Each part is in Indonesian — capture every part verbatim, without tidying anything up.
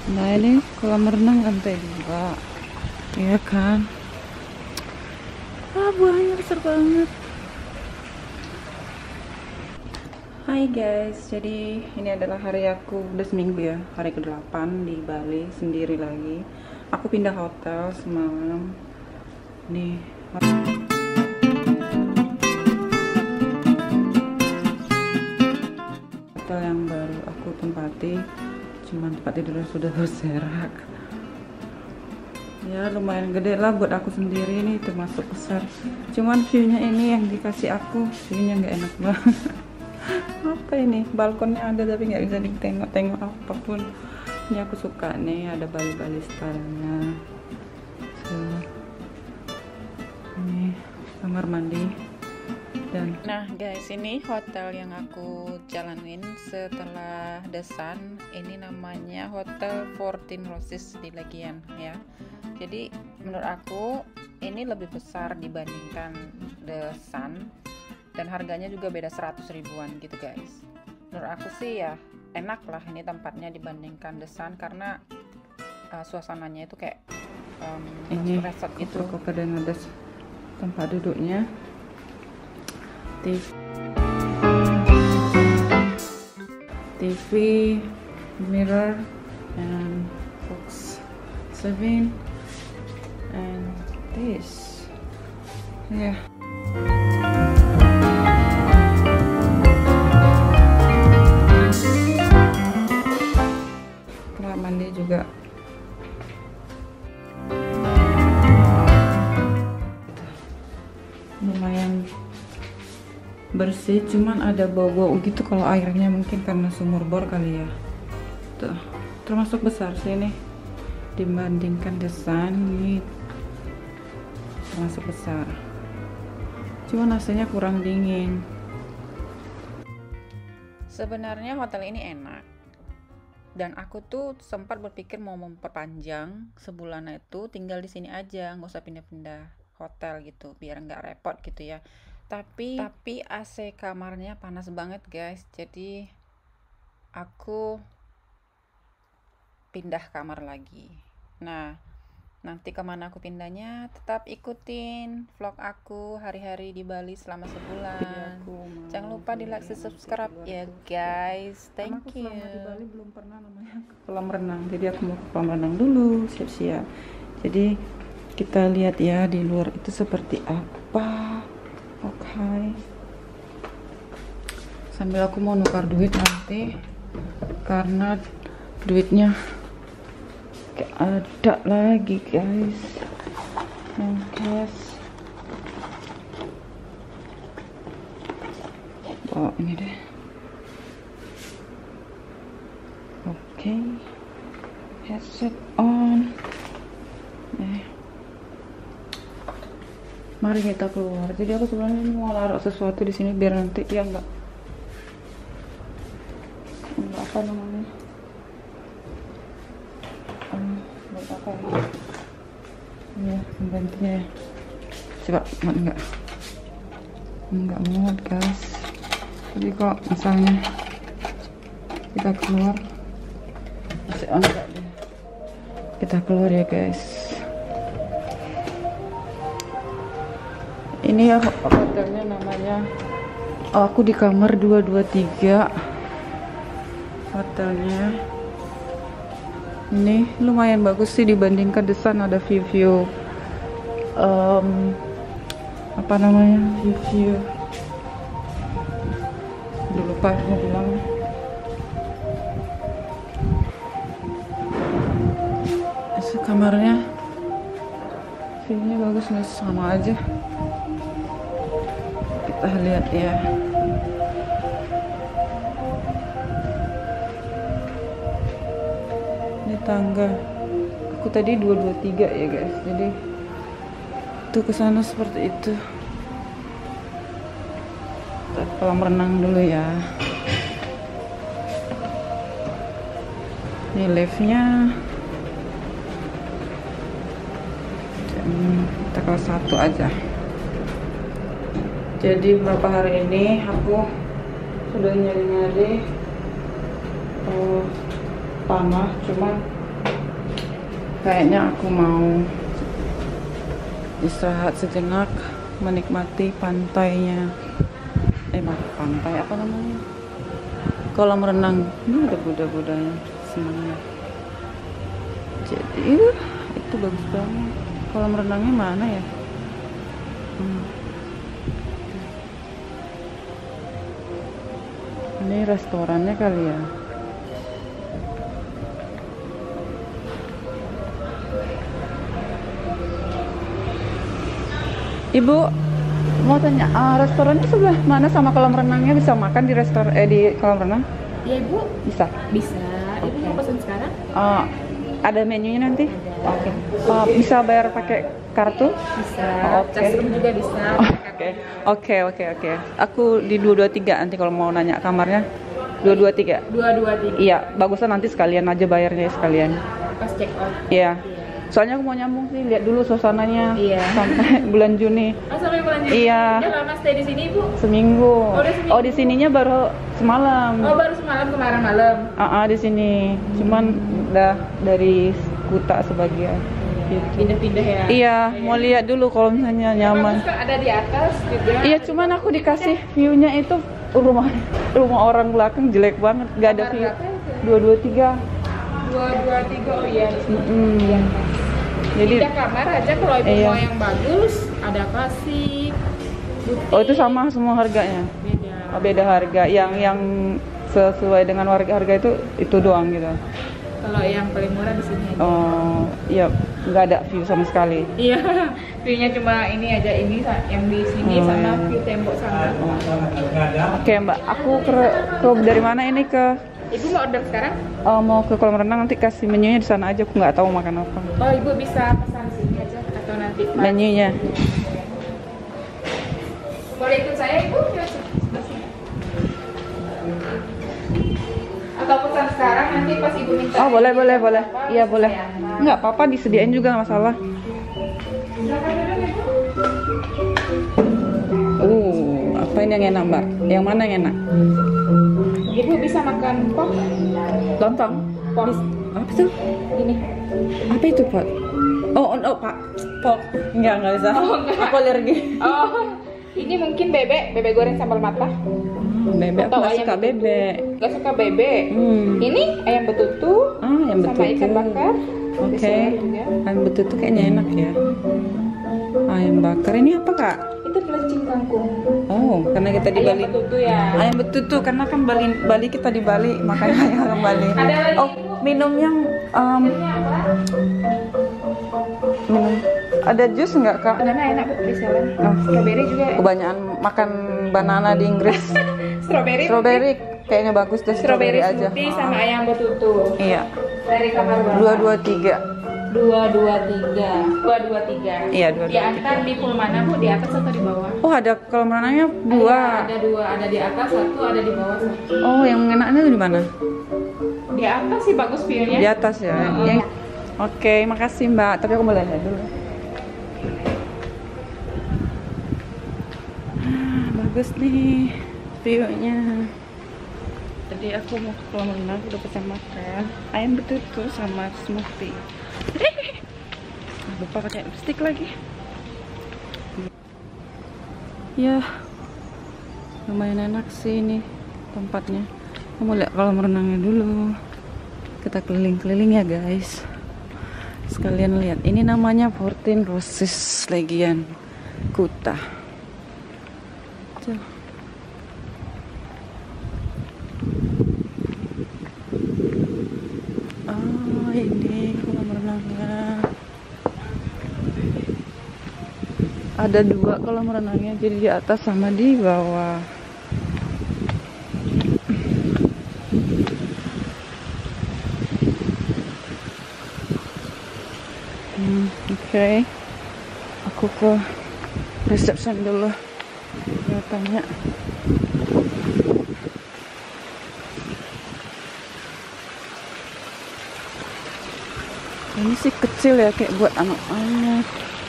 Nah ini kolam renang lantai dua, ya kan? Ah buahnya besar banget. Hai guys, jadi ini adalah hari aku udah seminggu ya, hari ke delapan di Bali sendiri lagi. Aku pindah hotel semalam. Nih, hotel yang baru aku tempati, cuman tempat tidurnya sudah terserak. Ya lumayan gede lah buat aku sendiri, nih termasuk besar. Cuman view-nya ini yang dikasih aku, view-nya nggak enak banget. Apa ini, balkonnya ada tapi nggak bisa ditengok-tengok apapun. Ini aku suka nih, ada Bali-Bali stylenya. So, ini kamar mandi dan nah guys, ini hotel yang aku jalanin setelah The Sun. Ini namanya Hotel Fourteen Roses di Legian ya. Jadi menurut aku ini lebih besar dibandingkan The Sun, dan harganya juga beda seratus ribuan gitu guys. Menurut aku sih ya enak lah ini tempatnya dibandingkan The Sun, karena uh, suasananya itu kayak um, ini resort gitu. Dan ada tempat duduknya, T V, T V, mirror, and box seven, and this, yeah. Kamar mandi juga lumayan bersih, cuman ada bau-bau gitu kalau airnya, mungkin karena sumur bor kali ya. Tuh, termasuk besar sih ini dibandingkan The Sun. Ini termasuk besar, cuman rasanya kurang dingin. Sebenarnya hotel ini enak, dan aku tuh sempat berpikir mau memperpanjang sebulan itu tinggal di sini aja, nggak usah pindah-pindah hotel gitu, biar nggak repot gitu ya. Tapi tapi A C kamarnya panas banget guys, jadi aku pindah kamar lagi. Nah, nanti kemana aku pindahnya tetap ikutin vlog aku hari-hari di Bali selama sebulan. Jangan lupa di like, subscribe ya guys. Thank you. Selama di Bali belum pernah namanya kolam renang, jadi aku mau ke kolam renang dulu, siap-siap. Jadi kita lihat ya di luar itu seperti apa. Oke, okay. Sambil aku mau nukar duit nanti, karena duitnya gak ada lagi guys, yang cash. Oh ini deh. Oke, okay. Headset on. Eh. Mari kita keluar. Jadi aku sebenarnya mau naruh sesuatu di sini biar nanti ya enggak enggak apa namanya. Um, buat apa ya? Ya, pembantunya ya. Coba muat enggak? Enggak muat guys. Jadi kok misalnya kita keluar, masih enggak deh. Kita keluar ya guys. Ini ya hotelnya namanya, oh, aku di kamar dua dua tiga hotelnya. Ini lumayan bagus sih dibandingkan The Sun. Ada view-view um, apa namanya, view-view udah lupa mau bilang. Itu kamarnya view-nya bagus nih, sama aja. Kita lihat ya. Ini tangga. Aku tadi dua dua tiga ya guys. Jadi tuh ke sana seperti itu. Kita ke kolam renang dulu ya. Ini liftnya. Kita kelas satu aja. Jadi beberapa hari ini aku sudah nyari-nyari uh, tanah, cuma Kayaknya aku mau istirahat sejenak, menikmati pantainya. Eh, pantai apa namanya? Kolam renang. Ini ada Buddha-Buddhanya semuanya. Jadi itu bagus banget. Kolam renangnya mana ya? Hmm. Ini restorannya kali ya. Ibu mau tanya, uh, restorannya sebelah mana sama kolam renangnya? Bisa makan di restoran eh di kolam renang? Iya Ibu. Bisa. Bisa. Ibu Okay. mau pesan sekarang? Uh, ada menunya nanti? Ada. Oke. Okay. Uh, bisa bayar pakai kartu? Bisa. Oh, oke. Okay. Casrum juga bisa. Oke. Oke oke oke. Aku di dua dua tiga nanti kalau mau nanya kamarnya. dua dua tiga. dua dua tiga. Iya, bagusan nanti sekalian aja bayarnya sekalian. Pas check out. Iya. Soalnya aku mau nyambung sih, lihat dulu suasananya. Iya. Sampai bulan Juni. Oh, sampai bulan Juni. Iya. Udah lama stay di sini, Ibu? Seminggu. Oh, udah seminggu. Oh, di sininya baru semalam. Oh, baru semalam kemarin malam. Ah, uh -uh, di sini. Cuman udah dari Kuta sebagian. Gitu. Pindah-pindah ya. Iya, mau lihat dulu kalau misalnya nyaman. Bagus kan ada di atas juga. Iya, cuman aku dikasih view-nya itu rumah rumah orang belakang jelek banget, gak ada view. dua dua tiga. dua dua tiga oh iya. Mm-mm. Iya. Jadi Pindah kamar aja kalau Ibu iya. mau yang bagus, ada klasik. Putih. Oh, itu sama semua harganya. Beda. Oh, beda harga. Yang yang sesuai dengan harga harga itu itu doang gitu. Kalau yang paling murah di sini aja. Oh, iya, nggak ada view sama sekali. Iya, view-nya cuma ini aja, ini yang di sini Oh, sama iya. view tembok sana. Oke, Mbak. Aku ke, ke dari mana ini ke Ibu mau order sekarang? oh, mau ke kolam renang, nanti kasih menunya di sana aja. Aku nggak tahu makan apa. Oh, Ibu bisa pesan sini aja atau nanti Menunya. boleh ikut saya, Ibu? Ya, sebelah sini. Atau pesan sekarang nanti pas Ibu minta. Oh, boleh, boleh, boleh. Apa, Iya, bisa boleh. saya antar. Nggak apa-apa, disediain juga nggak masalah. Silakan duduk, Ibu. Uh, apa ini yang enak, Mbak? Yang mana yang enak? Ibu bisa makan pop? Lontong. Pop. Apa itu? Ini. Apa itu, Pak? Oh, oh, oh, Pak. Pok. Enggak, enggak bisa. Oh, enggak. Aku alergi. Oh, ini mungkin bebek, bebek goreng sambal mata. Bebek, aku Atau nggak ayam suka betutu. bebek. Gak suka bebek. Hmm. Ini ayam betutu. Ah, yang betul. Sama ikan bakar. Oke. Bisa juga. Ayam betul tuh kayaknya enak ya. Ayam bakar ini apa, Kak? Itu pelencing kangkung. Oh, karena kita di Ayam Bali. betutu ya. Ayam betutu karena kan Bali Bali kita di Bali, makanya ayam orang Bali. Ada lagi, Oh, minum yang um, Ini apa? minum. Ada jus nggak, Kak? Banana enak Bu, bisa lah. Oh. Strawberry juga. Kebanyakan makan banana di Inggris. Strawberry. Strawberry kayaknya bagus deh, Strawberry strawberry aja. smoothie sama ayam betutu. Iya. Dari kamar Bapak. Dua dua tiga. Dua dua tiga. Dua dua tiga. Iya, dua, dua, Diantar di pool mana Bu? Di atas atau di bawah? Oh, ada kolam renangnya dua. Ada dua, ada di atas satu, ada di bawah satu. Oh, yang enaknya tuh di mana? Di atas sih bagus view-nya. Di atas ya. Oh, Yang... Oke, makasih Mbak. Tapi aku boleh lihat dulu. Ah, bagus nih view-nya. Tadi aku mau ke kolam renang, udah pesan makan ayam betutu sama smoothie. Ah, lupa pakai lipstick lagi. Ya, lumayan enak sih ini tempatnya. Aku mau lihat kolam renangnya dulu. Kita keliling-keliling ya guys. Sekalian lihat. Ini namanya fourteen Roses Legian Kuta. Tuh. Oh, ini kolam renangnya. Ada dua kolam renangnya, jadi di atas sama di bawah. Hmm, Oke, okay. Aku ke reception dulu. Ya, tanya. Ini sih kecil ya, kayak buat anak-anak.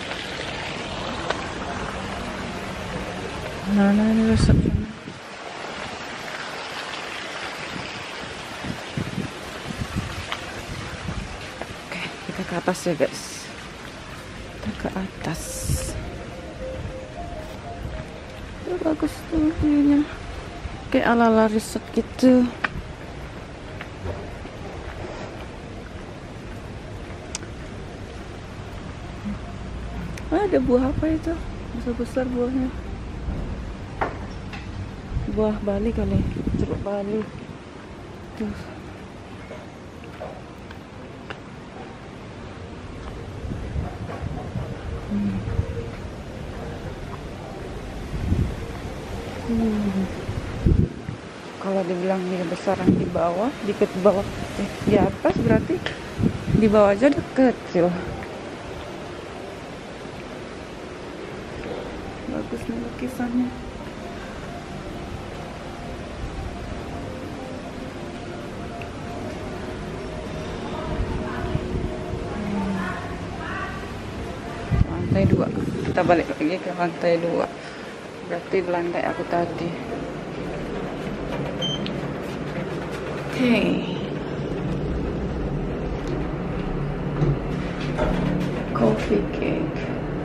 Mana ini reception? Oke, kita Kita ke atas ya guys. Kita ke atas. Ya, bagus tuh view-nya. Kayak ala-ala resort gitu. Ah, ada buah apa itu? Besar-besar buahnya. Buah Bali kali. Jeruk Bali. Tuh. Hmm. Hmm. Kalau dibilang dia besar yang di bawah, dikit bawah, eh, di atas berarti di bawah aja udah kecil. Bagus nih lukisannya. Hmm. Lantai dua. Kita balik lagi ke lantai dua. Berarti lantai aku tadi. Oke. Okay. Coffee cake.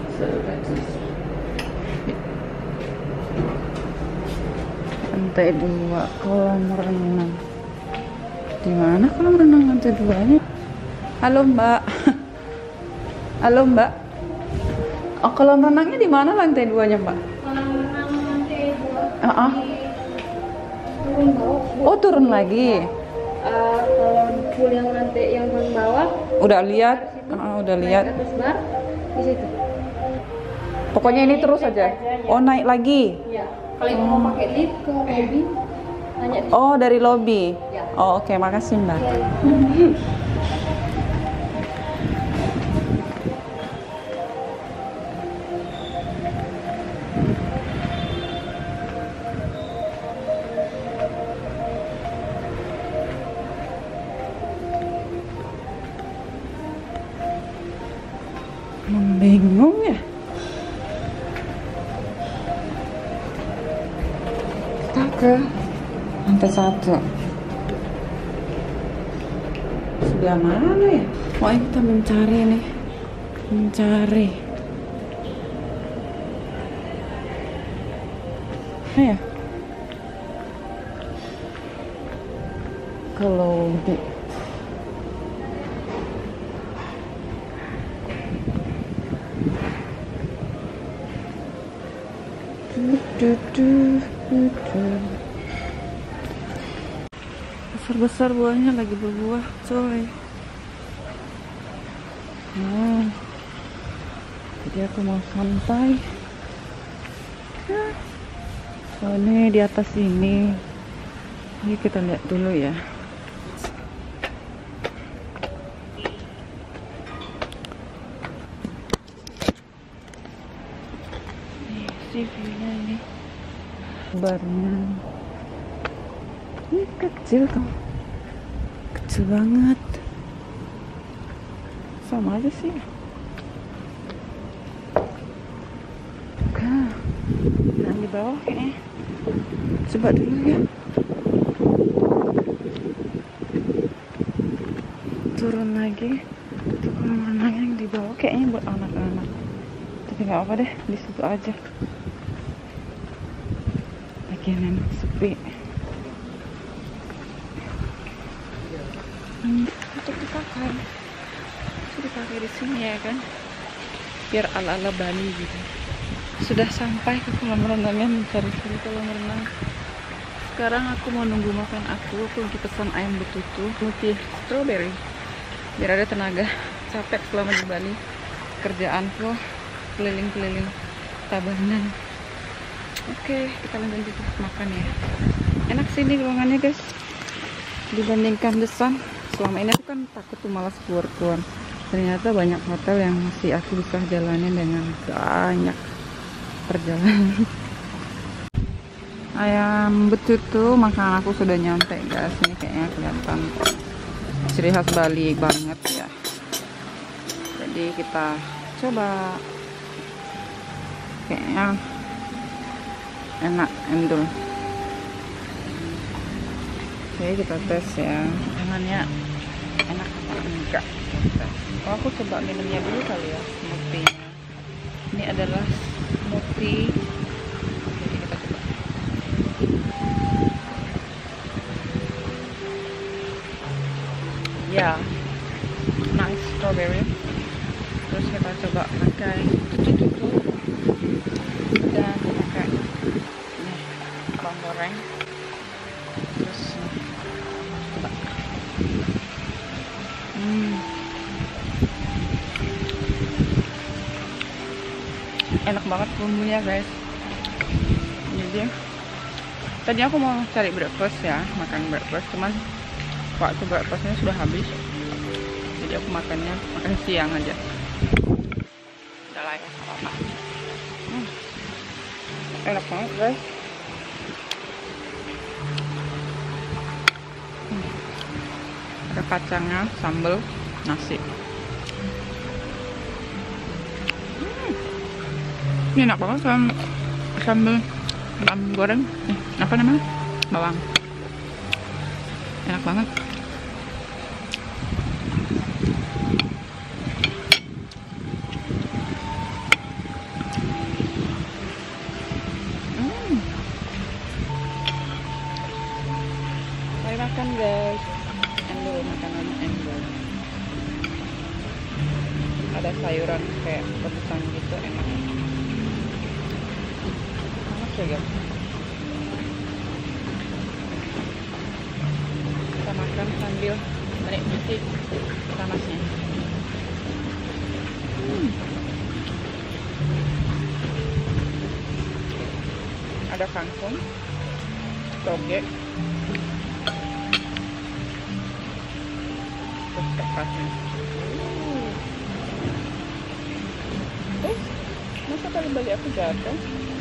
Lantai dua kolam renang. Di mana kolam renang lantai duanya? Halo Mbak. Halo Mbak. Oh, kolam renangnya di mana lantai duanya Mbak? Kolam renang lantai dua. Uh -uh. Turun bawah. Oh turun lagi. Uh, kalau pool yang lantai yang paling bawah. Udah lihat? Uh, udah lihat. Naik atas bar di situ. Pokoknya ini terus aja. Oh naik lagi. Iya. Kalau ibu mau pakai lift ke lobby, tanya di Oh dari lobby. Ya. Oh oke okay. Makasih Mbak. Ya. Bingung ya. Kita ke lantai satu. Sebelah mana ya? Oh ini kita mencari nih, mencari. Nah ya. Kalau di besar-besar buahnya lagi berbuah coy. Nah, jadi aku mau santai. Oh ini di atas ini. Ini kita lihat dulu ya. View-nya ini barnya ini kecil tuh, kecil banget, sama aja sih. Nah, nah di bawah kayaknya coba dulu ya, turun lagi. Itu kolam renang yang di bawah kayaknya buat anak-anak, tapi nggak apa deh, di situ aja. Bagian sepi. Hmm, untuk dipakai, itu dipakai di sini ya kan, biar ala-ala Bali gitu. Sudah sampai ke kolam renangnya, mencari-cari kolam renang. Sekarang aku mau nunggu makan aku. Aku lagi pesan ayam betutu, multi strawberry, biar ada tenaga. Capek selama di Bali, kerjaanku keliling-keliling Tabanan. Oke, kita lanjut makan ya. Enak sih ini ruangannya guys, dibandingkan The Sun. Selama ini aku kan takut tuh malas keluar-keluar. Ternyata banyak hotel yang masih aku bisa jalanin dengan banyak perjalanan. Ayam betutu makanan aku sudah nyampe guys. Ini kayaknya kelihatan ciri khas Bali banget ya. Jadi kita coba. Kayaknya enak, endul. Oke, kita tes ya makanannya enak apa enggak. Kita tes. Oh, aku coba minumnya dulu kali ya, smoothie. Ini adalah smoothie. Jadi kita coba. Ya, nice strawberry. Terus kita coba pakai cucu-cucu dan pakai nih bawang goreng. Terus coba. Hmm. Enak banget bumbunya guys. Jadi tadi aku mau cari breakfast ya, makan breakfast, cuman waktu breakfastnya sudah habis, jadi aku makannya makan siang aja. Udah lah ya, apa-apa. hmm. Enak banget guys. hmm. Ada kacangnya, sambal, nasi. Ini enak banget sama sambal bawang goreng. Eh, apa namanya? Bawang. Enak banget. Hmm. Mari makan guys. Endol, makanan endol. Ada sayuran kayak pedesan gitu, enak. Ya, kita makan sambil menikmati panasnya. hmm. Ada kangkung, toge, terus kertasnya. Eh, masa kali balik aku jatuh?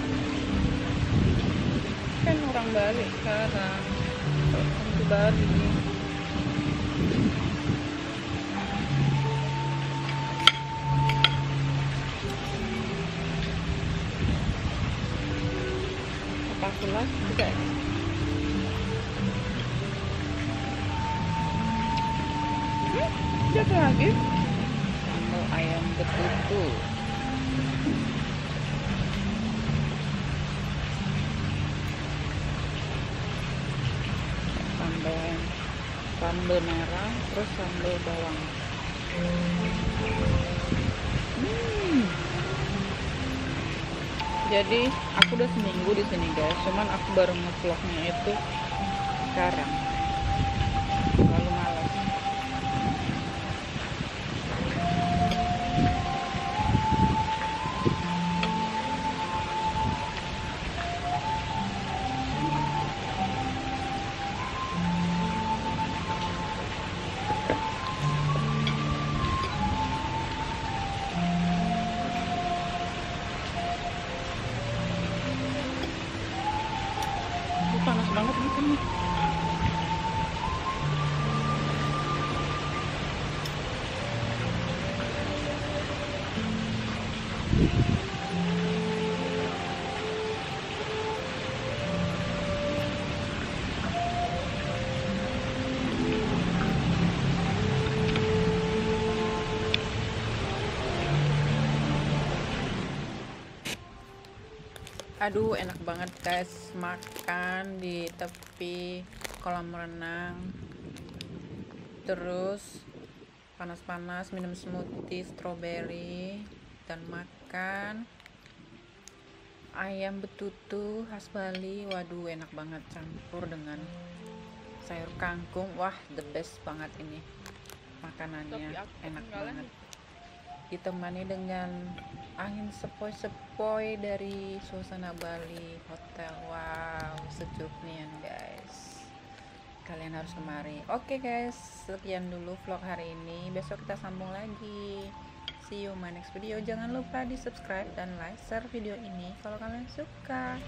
Kan orang Bali sekarang, orang ke Bali. Apa kelas juga? Hmm, jatuh lagi. Sambal ayam betutu. Sambal sambal merah, terus sambal bawang. Hmm. Jadi aku udah seminggu di sini guys, cuman aku baru nge-vlognya itu sekarang. Lalu malas. Panas banget di sini. Aduh, enak banget guys, makan di tepi kolam renang, terus panas-panas minum smoothie strawberry, dan makan ayam betutu khas Bali. Waduh, enak banget, campur dengan sayur kangkung. Wah, the best banget ini makanannya, enak banget, ditemani dengan angin sepoi-sepoi dari suasana Bali hotel. Wow, sejuk nih guys, kalian harus kemari. Oke guys, sekian dulu vlog hari ini, besok kita sambung lagi. See you my next video. Jangan lupa di subscribe dan like, share video ini kalau kalian suka.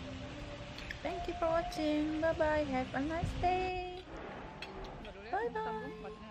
Thank you for watching. Bye bye, have a nice day. Bye bye.